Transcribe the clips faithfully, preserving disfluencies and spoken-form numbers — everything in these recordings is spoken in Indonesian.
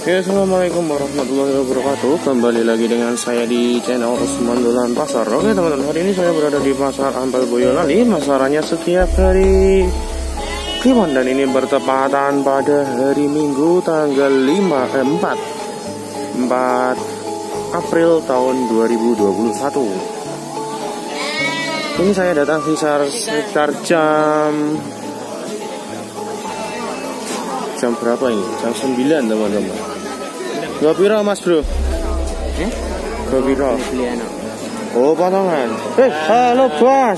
Ya, assalamualaikum warahmatullahi wabarakatuh. Kembali lagi dengan saya di channel Usman Dolan Pasar. Oke teman-teman, hari ini saya berada di Pasar Ampel Boyolali. Masarannya setiap hari Kliwon, dan ini bertepatan pada hari Minggu tanggal lima, eh, empat April tahun dua ribu dua puluh satu. Ini saya datang sekitar, sekitar jam Jam berapa ini? Jam sembilan teman-teman. Dua piro mas bro? Eh? Dua piro? Oh potongan. Eh halo bos.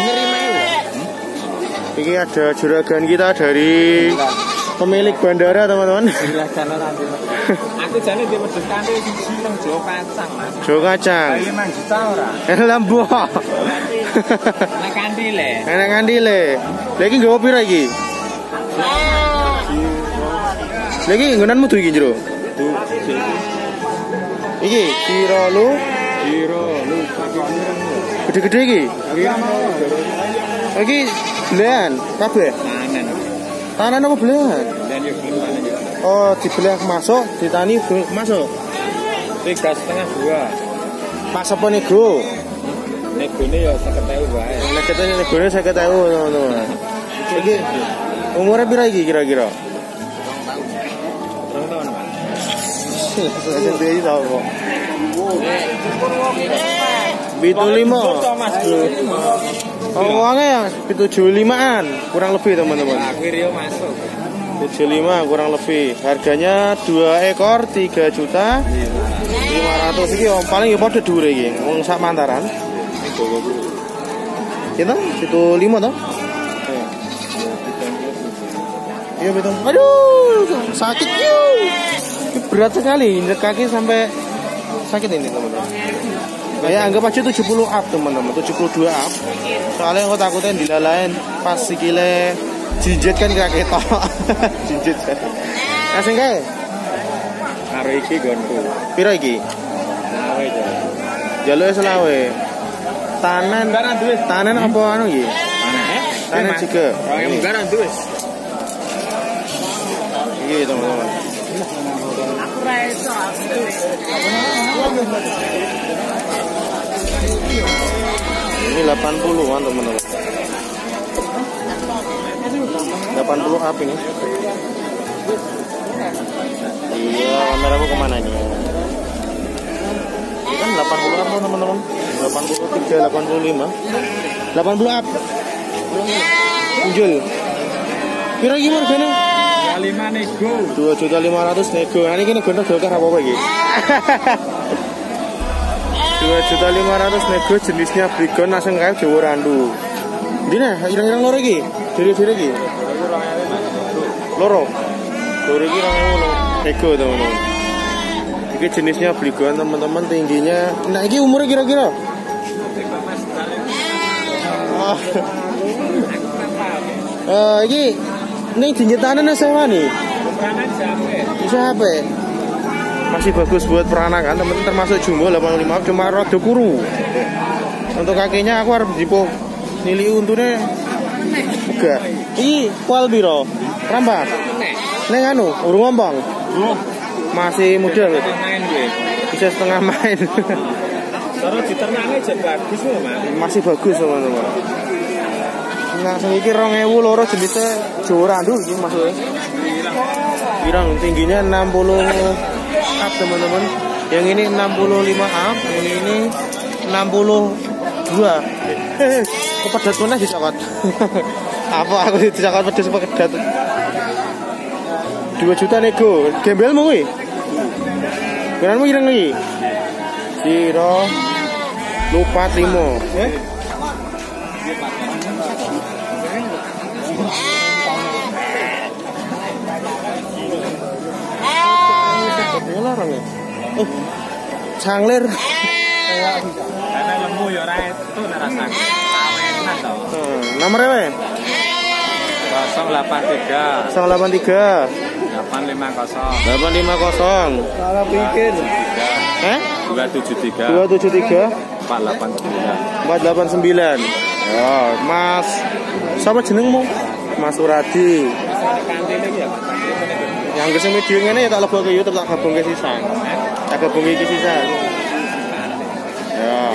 Ini ada juragan kita dari pemilik bandara teman-teman. Aku jane di wedhus kanthi siji nang Jo Kacang mas. Jo Kacang. lima juta ora? Eh lambo. Nek kandile. Nek kandile. Lha iki nggowo piro iki? Lagi nggonanmu tuh iki jero. Iki kira lu, Kira lu gede-gede iki. Iki belahan kabeh. tanan. Tanan apa belahan? Dan yo gimana? Oh, dibelah masuk, ditani masuk. Tiga setengah dua. Pas apa nego? Negone yo seket ewu wae. Nek ketene negone seket ewu teman-teman. Iki umurnya pira iki kira-kira? Sendiri tahu kok. Pitu lima. Oh, uangnya tujuh limaan kurang lebih teman-teman. Akuirio masuk. Tujuh lima kurang lebih. Harganya dua ekor tiga juta lima ratus. Iki om paling ya pada dure iki. Wong sak mantaran. Kita itu lima toh? Iya betul. Aduh, sakit yuk. Berat sekali, injek kaki sampai sakit ini teman-teman. Ya anggap aja tujuh puluh up teman-teman, tujuh puluh dua up. Soalnya aku takutnya dilalain pas sikile jinjit kan kaki tok. Jinjit. Asing kae. Karo iki gonku. Piro iki? Selawe jare. Jaluke selawe. Tanan, Garan duwe. tanan apa anu iki? Tanan. Tanan juga. Yang garan duwe. Iki teman-teman. Aku ra iso. Ini delapan puluhan teman-teman. delapan puluh up ini. Iya, kameramu kemana nih? Ini kan delapan puluh up teman-teman. delapan puluh tiga, delapan puluh lima, delapan puluh up. Muncul. Kira gimana harganya? lima nego. dua juta lima ratus nego. Nah, ini kena nego dokter apa lagi? dua juta lima ratus nego, jenisnya Brigon langsung kayak Jawa Randu. Dina, irang-irang loro iki. Diri-diri iki. Loro. Loro iki rong ewu nego, teman-teman. Iki jenisnya Brigon, teman-teman, tingginya. Nah, iki umurnya kira-kira? Oh. Eh, iki ning dinjetanan sewa nih. Siapa? Masih bagus buat peranakan, teman-teman, termasuk jumbo delapan puluh lima, cuma rada kuru. Untuk kakinya aku harus dipo nili untune enggak. Iki kual biro? Rambak. Neng anu, urung ngombong. Masih muda berarti. Bisa setengah main. Terus diternakne jet bagus lho, Mas. Masih bagus, teman-teman. Nah, sing iki rong ewu loro jenisnya Jawa Randu iki maksudnya. Pirang tingginya enam puluh up teman-teman. Yang ini enam puluh lima up, yang ini enam puluh dua. Hehe, kepedat mana dicokot. Apa aku dicokot pedes pedet. dua juta nego. Gembelmu kuwi. Beranmu ireng iki. Kira lupa lima. Eh? Ya larang ya. Oh. Canglir. Karena lemu ya ora itu rasane. Awenan to. Hmm, nomornya wae. nol delapan tiga nol delapan tiga delapan lima nol delapan lima nol. Salah pikir. Eh? dua tujuh tiga dua tujuh tiga empat delapan sembilan empat delapan sembilan. Ya, Mas. Siapa jenengmu? Mas Uradi. Kantine ya. Yang kesem video ngene ya tak lebok ke YouTube tak gabung ke sisa. Tak gabung ke sisa. Ya.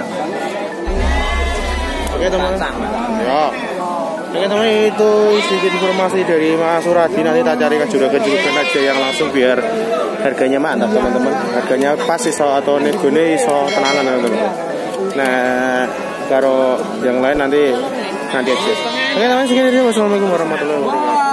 Oke teman. Ya. Oke teman, itu sedikit informasi dari Mas Suradi. Nanti tak cari kejurukan aja yang langsung biar harganya mantap teman-teman. Harganya pas iso atau negone iso tenanan teman-teman. Nah, kalau yang lain nanti nanti aja. Oke teman, sekian aja. Wassalamualaikum warahmatullahi wabarakatuh.